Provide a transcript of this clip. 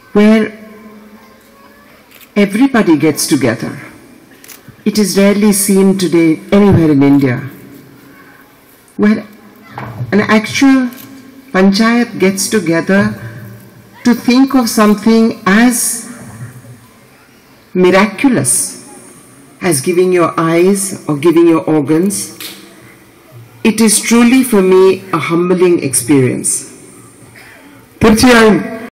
where everybody gets together. It is rarely seen today anywhere in India, where an actual panchayat gets together to think of something as miraculous as giving your eyes or giving your organs. It is truly for me a humbling experience. തീർച്ചയായും